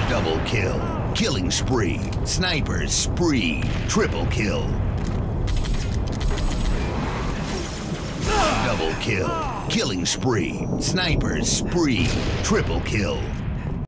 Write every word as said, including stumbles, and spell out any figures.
Double kill. Killing spree. Sniper's spree. Triple kill. Double kill. Killing spree. Sniper's spree. Triple kill.